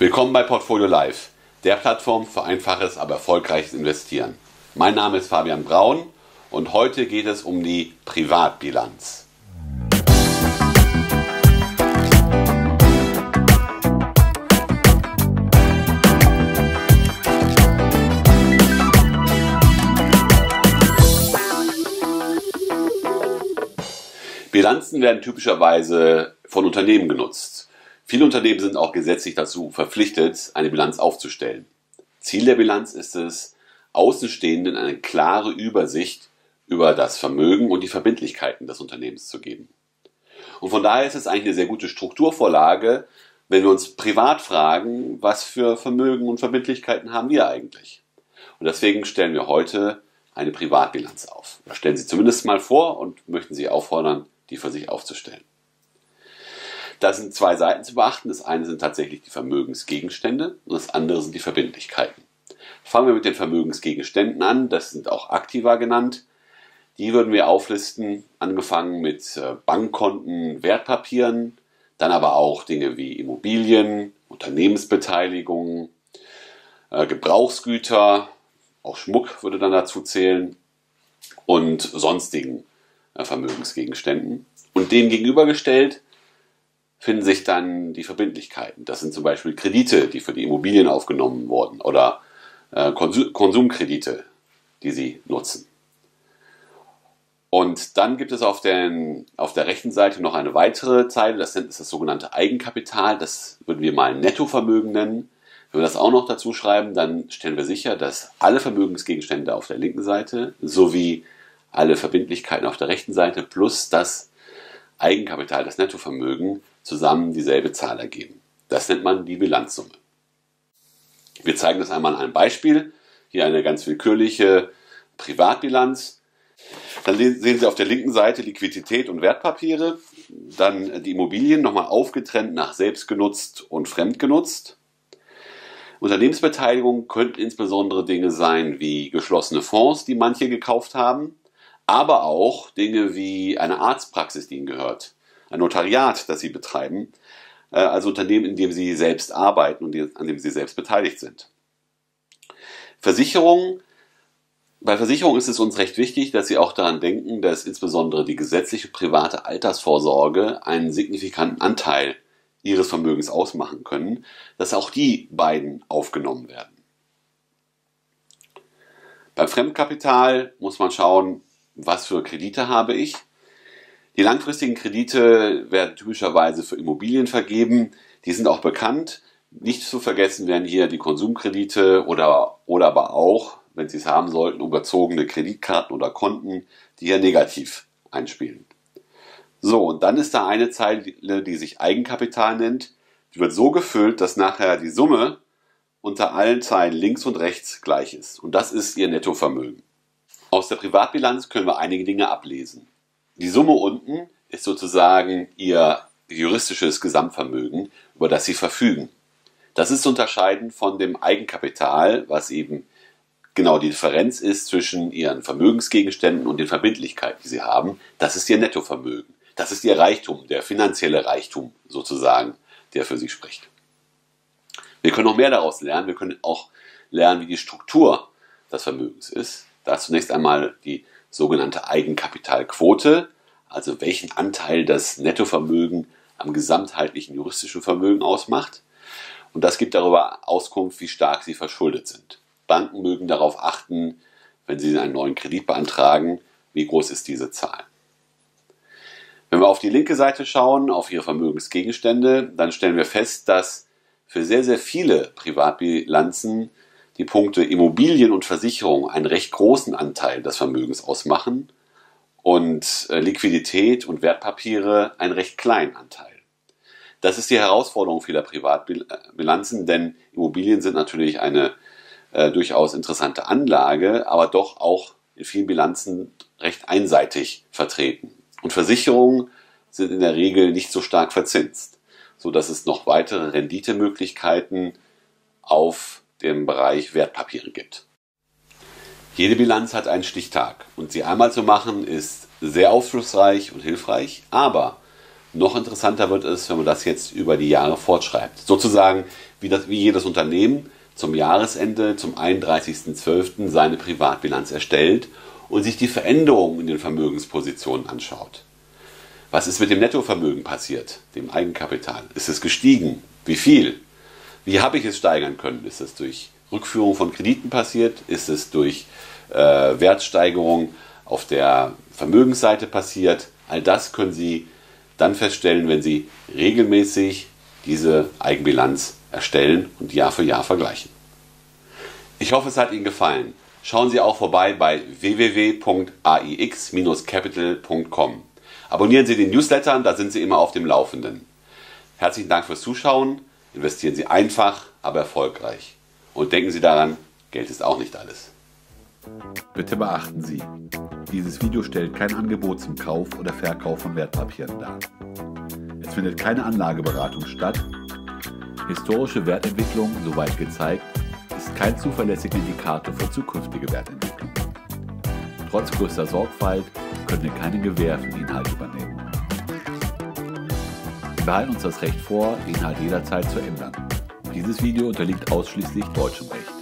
Willkommen bei Portfolio Live, der Plattform für einfaches, aber erfolgreiches Investieren. Mein Name ist Fabian Braun und heute geht es um die Privatbilanz. Bilanzen werden typischerweise von Unternehmen genutzt. Viele Unternehmen sind auch gesetzlich dazu verpflichtet, eine Bilanz aufzustellen. Ziel der Bilanz ist es, Außenstehenden eine klare Übersicht über das Vermögen und die Verbindlichkeiten des Unternehmens zu geben. Und von daher ist es eigentlich eine sehr gute Strukturvorlage, wenn wir uns privat fragen, was für Vermögen und Verbindlichkeiten haben wir eigentlich. Und deswegen stellen wir heute eine Privatbilanz auf. Oder stellen Sie zumindest mal vor und möchten Sie auffordern, die für sich aufzustellen. Da sind zwei Seiten zu beachten. Das eine sind tatsächlich die Vermögensgegenstände und das andere sind die Verbindlichkeiten. Fangen wir mit den Vermögensgegenständen an. Das sind auch Aktiva genannt. Die würden wir auflisten, angefangen mit Bankkonten, Wertpapieren, dann aber auch Dinge wie Immobilien, Unternehmensbeteiligungen, Gebrauchsgüter, auch Schmuck würde dann dazu zählen und sonstigen Vermögensgegenständen. Und dem gegenübergestellt finden sich dann die Verbindlichkeiten. Das sind zum Beispiel Kredite, die für die Immobilien aufgenommen wurden oder Konsumkredite, die Sie nutzen. Und dann gibt es auf der rechten Seite noch eine weitere Zeile, das ist das sogenannte Eigenkapital, das würden wir mal Nettovermögen nennen. Wenn wir das auch noch dazu schreiben, dann stellen wir sicher, dass alle Vermögensgegenstände auf der linken Seite sowie alle Verbindlichkeiten auf der rechten Seite plus das Eigenkapital, das Nettovermögen, zusammen dieselbe Zahl ergeben. Das nennt man die Bilanzsumme. Wir zeigen das einmal an einem Beispiel. Hier eine ganz willkürliche Privatbilanz. Dann sehen Sie auf der linken Seite Liquidität und Wertpapiere. Dann die Immobilien nochmal aufgetrennt nach selbstgenutzt und fremdgenutzt. Unternehmensbeteiligung könnten insbesondere Dinge sein wie geschlossene Fonds, die manche gekauft haben, aber auch Dinge wie eine Arztpraxis, die ihnen gehört, ein Notariat, das sie betreiben, also Unternehmen, in dem sie selbst arbeiten und an dem sie selbst beteiligt sind. Versicherungen. Bei Versicherungen ist es uns recht wichtig, dass Sie auch daran denken, dass insbesondere die gesetzliche private Altersvorsorge einen signifikanten Anteil Ihres Vermögens ausmachen können, dass auch die beiden aufgenommen werden. Beim Fremdkapital muss man schauen, was für Kredite habe ich. Die langfristigen Kredite werden typischerweise für Immobilien vergeben. Die sind auch bekannt. Nicht zu vergessen werden hier die Konsumkredite oder aber auch, wenn Sie es haben sollten, überzogene Kreditkarten oder Konten, die hier negativ einspielen. So, und dann ist da eine Zeile, die sich Eigenkapital nennt. Die wird so gefüllt, dass nachher die Summe unter allen Zeilen links und rechts gleich ist. Und das ist Ihr Nettovermögen. Aus der Privatbilanz können wir einige Dinge ablesen. Die Summe unten ist sozusagen Ihr juristisches Gesamtvermögen, über das Sie verfügen. Das ist zu unterscheiden von dem Eigenkapital, was eben genau die Differenz ist zwischen Ihren Vermögensgegenständen und den Verbindlichkeiten, die Sie haben. Das ist Ihr Nettovermögen. Das ist Ihr Reichtum, der finanzielle Reichtum sozusagen, der für Sie spricht. Wir können noch mehr daraus lernen. Wir können auch lernen, wie die Struktur des Vermögens ist. Da ist zunächst einmal die sogenannte Eigenkapitalquote, also welchen Anteil das Nettovermögen am gesamtheitlichen juristischen Vermögen ausmacht. Und das gibt darüber Auskunft, wie stark Sie verschuldet sind. Banken mögen darauf achten, wenn sie einen neuen Kredit beantragen, wie groß ist diese Zahl. Wenn wir auf die linke Seite schauen, auf Ihre Vermögensgegenstände, dann stellen wir fest, dass für sehr, sehr viele Privatbilanzen die Punkte Immobilien und Versicherung einen recht großen Anteil des Vermögens ausmachen und Liquidität und Wertpapiere einen recht kleinen Anteil. Das ist die Herausforderung vieler Privatbilanzen, denn Immobilien sind natürlich eine durchaus interessante Anlage, aber doch auch in vielen Bilanzen recht einseitig vertreten. Und Versicherungen sind in der Regel nicht so stark verzinst, sodass es noch weitere Renditemöglichkeiten auf dem Bereich Wertpapiere gibt. Jede Bilanz hat einen Stichtag und sie einmal zu machen ist sehr aufschlussreich und hilfreich, aber Noch interessanter wird es, wenn man das jetzt über die Jahre fortschreibt. Sozusagen wie jedes Unternehmen zum Jahresende, zum 31.12. seine Privatbilanz erstellt und sich die Veränderungen in den Vermögenspositionen anschaut. Was ist mit dem Nettovermögen passiert, dem Eigenkapital? Ist es gestiegen? Wie viel? Wie habe ich es steigern können? Ist es durch Rückführung von Krediten passiert? Ist es durch Wertsteigerung auf der Vermögensseite passiert? All das können Sie dann feststellen, wenn Sie regelmäßig diese Eigenbilanz erstellen und Jahr für Jahr vergleichen. Ich hoffe, es hat Ihnen gefallen. Schauen Sie auch vorbei bei www.aix-capital.com. Abonnieren Sie den Newsletter, da sind Sie immer auf dem Laufenden. Herzlichen Dank fürs Zuschauen. Investieren Sie einfach, aber erfolgreich. Und denken Sie daran, Geld ist auch nicht alles. Bitte beachten Sie, dieses Video stellt kein Angebot zum Kauf oder Verkauf von Wertpapieren dar. Es findet keine Anlageberatung statt. Historische Wertentwicklung, soweit gezeigt, ist kein zuverlässiger Indikator für zukünftige Wertentwicklung. Trotz größter Sorgfalt können wir keine Gewähr für die Inhalte übernehmen. Wir behalten uns das Recht vor, die Inhalte jederzeit zu ändern. Dieses Video unterliegt ausschließlich deutschem Recht.